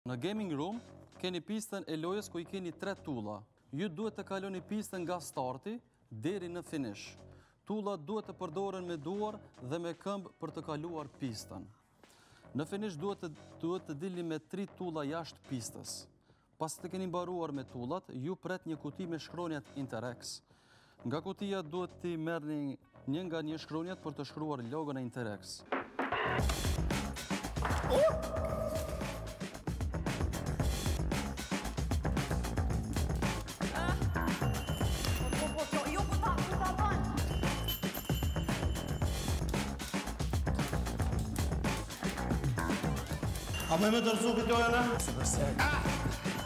Në gaming room, keni pistën e lojës ku I keni 3 tulla. Ju duhet të kaloni pistën nga starti deri në finish. Tullat duhet të përdoren me duar dhe me këmbë për të kaluar pistën. Në finish duhet të dilni me 3 tulla jashtë pistës. Pas të keni mbaruar me tullat, ju pret një kuti me shkronjat Interex. Nga kutia duhet t'i merrni një nga një shkronjat për të shkruar logon e Interex. A me tërsu këtë ojëna? Se përse.